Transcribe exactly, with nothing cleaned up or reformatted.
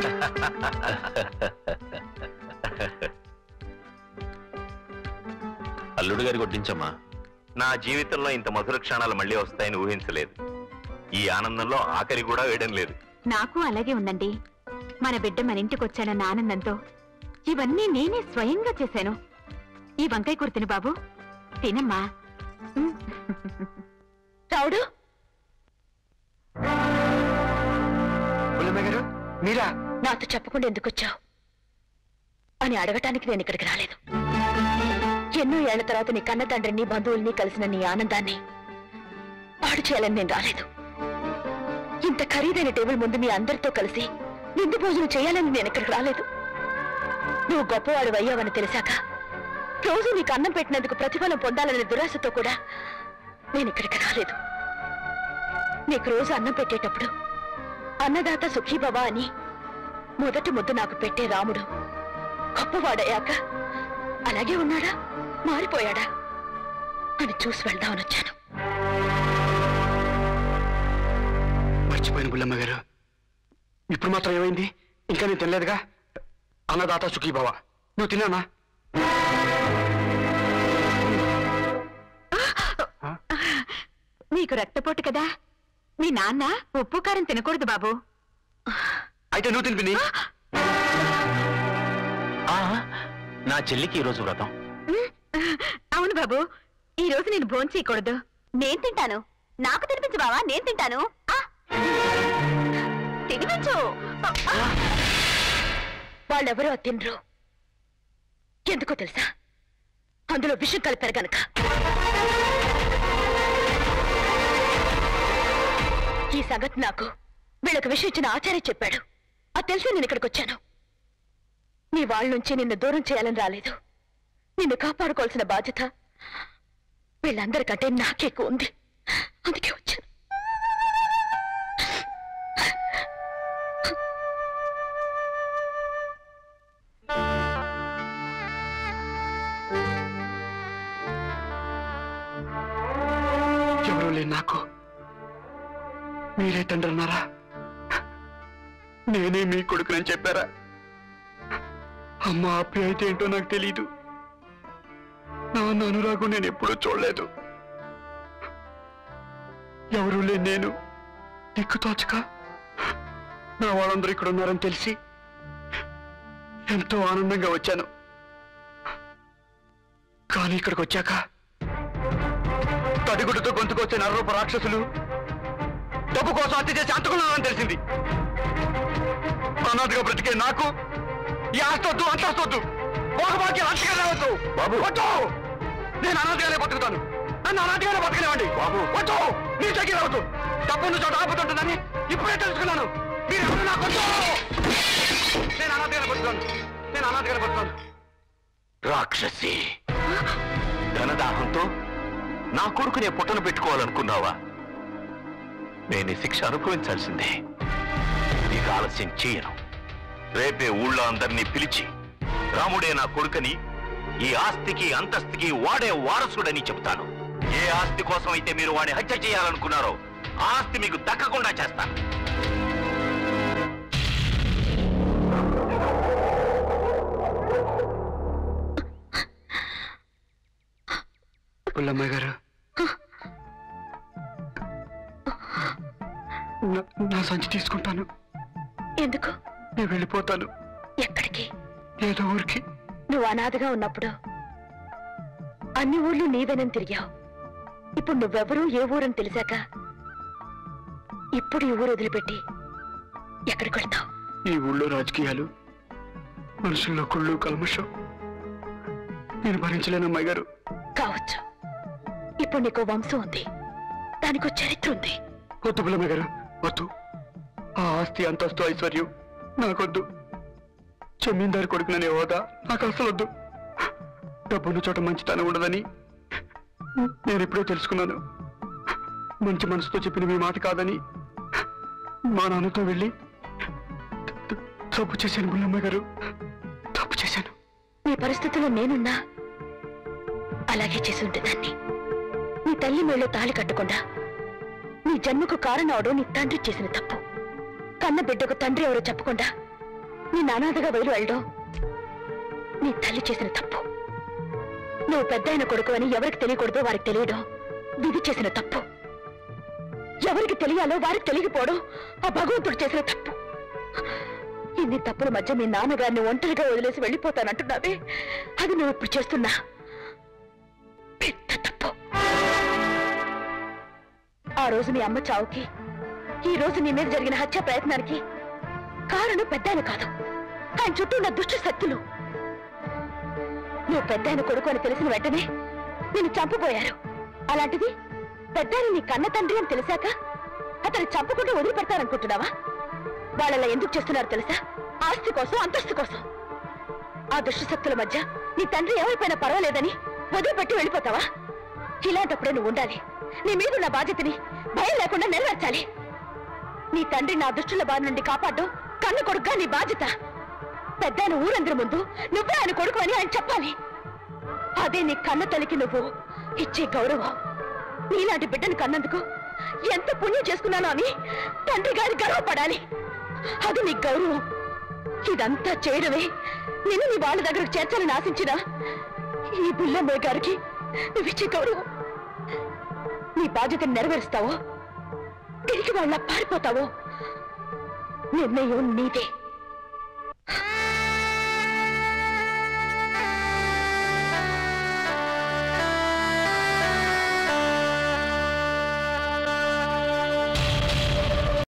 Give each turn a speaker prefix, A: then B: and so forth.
A: అల్లుడు గారి కొట్టించమ్మా.
B: నా జీవితంలో ఇంత మధుర క్షణాలు మళ్ళీ వస్తాయని ఊహించలేదు. ఈ ఆనందంలో ఆఖరి కూడా వేయడం లేదు.
C: నాకు అలాగే ఉందండి. మన బిడ్డ మన ఇంటికి వచ్చానన్న ఆనందంతో ఇవన్నీ నేనే స్వయంగా చేశాను. ఈ వంకాయ కూర తిను బాబు, తినమ్మా. రావుడు,
D: మీరా
C: నాతో చెప్పకుండా ఎందుకు వచ్చావు అని అడగటానికి నేను ఇక్కడికి రాలేదు. ఎన్నో ఏళ్ల తర్వాత నీ కన్న తండ్రిని బంధువుల్ని కలిసిన నీ ఆనందాన్ని పాడు చేయాలని నేను రాలేదు. ఇంత ఖరీదైన టేబుల్ ముందు మీ అందరితో కలిసి విందు భోజనం చేయాలని నేను ఇక్కడికి రాలేదు. నువ్వు గొప్పవాడు అయ్యావని తెలిసాక రోజు నీకు అన్నం పెట్టినందుకు ప్రతిఫలం పొందాలనే దురాశతో కూడా నేను ఇక్కడికి రాలేదు. నీకు రోజు అన్నం పెట్టేటప్పుడు అన్నదాత సుఖీభవ అని మొదటి ముద్దు నాకు పెట్టే రాముడు గొప్పవాడయ్యాక అలాగే ఉన్నాడా, మారిపోయాడా అని చూసి వెళ్దామని వచ్చాను.
D: మర్చిపోయిన బుల్లమ్మ గారు, ఇప్పుడు మాత్రం ఏమైంది? ఇంకా నేను తినలేదుగా. అన్నదాత సుఖీభవ నువ్వు తిన్నానా?
C: నీకు రక్తపోటు కదా, మీ నాన్న ఉప్పు కారం తినకూడదు బాబు.
D: అయితే నువ్వు తినిపిని.
A: నా చెల్లికి ఈరోజు వ్రతం.
C: అవును బాబు, ఈ రోజు నేను భోజనం చేయకూడదు. నేను తింటాను. నాకు తినిపించు బావా, నేను తింటాను. తినిపించు. వాళ్ళెవరో తినరు. ఎందుకో తెలుసా? అందులో విషం కలిపారు గనక. ఈ సంగతి నాకు వీళ్ళకి విషయం ఇచ్చిన ఆచార్య చెప్పాడు. అది తెలిసి నేను ఇక్కడికి వచ్చాను. నీ వాళ్ళ నుంచి నిన్ను దూరం చేయాలని రాలేదు. నిన్ను కాపాడుకోవాల్సిన బాధ్యత వీళ్ళందరికంటే నాకెక్కువ ఉంది. అందుకే వచ్చాను.
D: ఎవరూ లేని నాకు మీరే తండ్రి అన్నారా? నేనే మీ కొడుకునని చెప్పారా? అమ్మ ఆప్యాయత ఏంటో నాకు తెలీదు. నాన్న అనురాగం నేను ఎప్పుడూ చూడలేదు. ఎవరూ లేని నేను దిక్కుతోచక నా వాళ్ళందరూ ఇక్కడ ఉన్నారని తెలిసి ఎంతో ఆనందంగా వచ్చాను. కానీ ఇక్కడికి వచ్చాక తడిగుడ్డుతో గొంతుకొచ్చే నరరూప రాక్షసులు డబ్బు కోసం హత్య చేసి అంటుకున్నానని తెలిసింది. అనాథగా బ్రతికే నాకు ఈ ఆస్తొద్దు, అంతస్తొద్దు, భోగభాగ్యం అంతగా రావద్దు. బాబు వద్దు, నేను అనాథగానే బతుకుతాను. నన్ను అనాథగానే బతకలేవండి బాబు. వద్దు, నీ దగ్గర రావద్దు. డబ్బున్న చోట ఆపుతుంటుందని ఇప్పుడే తెలుసుకున్నాను. మీరు ఎవరు నాకు వద్దు. నేను అనాథగానే బతుకుతాను. నేను అనాథగానే బతుకుతాను.
B: రాక్షసి, ధనదాహంతో నా కొడుకునే పుట్టను పెట్టుకోవాలనుకున్నావా? నేను శిక్ష అనుభవించాల్సిందే. నీకు ఆలస్యం చేయను. రేపే ఊళ్ళో అందరినీ పిలిచి రాముడే నా కొడుకని, ఈ ఆస్తికి అంతస్తుకి వాడే వారసుడని చెబుతాను. ఏ ఆస్తి కోసం అయితే మీరు వాడిని హత్య చేయాలనుకున్నారో ఆ ఆస్తి మీకు దక్కకుండా చేస్తాను.
D: పుల్లమ్మ గారు, నా సంచి తీసుకుంటాను.
C: ఎందుకు?
D: నేను వెళ్ళిపోతాను.
C: ఎక్కడికి?
D: ఏదో ఊరికి.
C: నువ్వు అనాథగా ఉన్నప్పుడు అన్ని ఊర్లు నీవేనని తిరిగావు. ఇప్పుడు నువ్వెవరూ ఏ ఊరని తెలిసాక ఇప్పుడు ఈ ఊరు వదిలిపెట్టి ఎక్కడికి వెళ్తావు?
D: ఈ ఊళ్ళో రాజకీయాలు, మనుషుల్లో కుళ్ళు కల్మషం నేను భరించలేను అమ్మాయి గారు.
C: కావచ్చు. ఇప్పుడు నీకు వంశం ఉంది, దానికో చరిత్ర ఉంది.
D: వద్దు పుల్లమ్మ గారు, వద్దు. ఆ ఆస్తి, అంతస్తు, ఐశ్వర్యం నాకొద్దు. జమీందారు కొడుకుననే హోదా నాకు అసలు వద్దు. డబ్బున్న చోట మంచితనం ఉండదని నేను ఎప్పుడో తెలుసుకున్నాను. మంచి మనసుతో చెప్పిన మీ మాట కాదని మా నాన్నతో వెళ్ళి తప్పు చేశాను పుల్లమ్మ గారు, తప్పు చేశాను.
C: నీ పరిస్థితుల్లో నేనున్నా అలాగే చేసి ఉండేదాన్ని. నీ తల్లి మేళ్ళు తాళి కట్టకుండా నీ జన్మకు కారణం అవడం నీ తండ్రి చేసిన తప్పు. కన్న బిడ్డకు తండ్రి ఎవరో చెప్పకుండా నీ నానాథగా వదిలి వెళ్ళడం నీ తల్లి చేసిన తప్పు. నువ్వు పెద్ద అయిన కొడుకు అని ఎవరికి తెలియకూడదో వారికి తెలియడం విధి చేసిన తప్పు. ఎవరికి తెలియాలో వారికి తెలియకపోవడం ఆ భగవంతుడు చేసిన తప్పు. ఇన్ని తప్పుల మధ్య మీ నాన్నగారిని ఒంటరిగా వదిలేసి వెళ్ళిపోతానంటున్నావే, అది నువ్వు ఇప్పుడు చేస్తున్నా పెద్ద తప్పు. ఆ రోజు నీ అమ్మ చావుకి, ఈ రోజు నీ మీద జరిగిన హత్య ప్రయత్నానికి కారణం పెద్ద ఆయన కాదు, ఆయన చుట్టూ ఉన్న దుష్ట శక్తులు. నువ్వు పెద్ద ఆయన కొడుకు అని తెలిసిన వెంటనే నిన్ను చంపబోయారు. అలాంటిది పెద్ద నీ కన్న తండ్రి అని తెలిసాక అతన్ని చంపకుండా వదిలిపెడతారనుకుంటున్నావా? వాళ్ళలా ఎందుకు చేస్తున్నారు తెలుసా? ఆస్తి కోసం, అంతస్తు కోసం. ఆ దుష్టశక్తుల మధ్య నీ తండ్రి ఎవరిపైనా పర్వాలేదని వదిలిపెట్టి వెళ్ళిపోతావా? ఇలాంటప్పుడే నువ్వు ఉండాలి. నీ మీదున్న బాధ్యతని భయం లేకుండా నెరవేర్చాలి. నీ తండ్రి నా దుష్టుల బారి నుండి కాపాడడం కన్న కొడుకుగా నీ బాధ్యత. పెద్ద ఊరందరి ముందు నువ్వే ఆయన కొడుకు అని ఆయన చెప్పాలి. అదే నీ కన్న తల్లికి నువ్వు ఇచ్చే గౌరవం. నీలాంటి బిడ్డను కన్నందుకు ఎంత పుణ్యం చేసుకున్నానో అని తండ్రి గారి గర్వపడాలి. అది నీ గౌరవం. ఇదంతా చేయడమే నేను నీ వాళ్ళ దగ్గరకు చేర్చాలని ఆశించిన ఈ బుల్లమ్మ గారికి నువ్విచ్చే గౌరవం. నీ బాధ్యతను నెరవేరుస్తావో తిరిగి వాళ్ళ పారిపోతావో నిర్ణయం నీదే.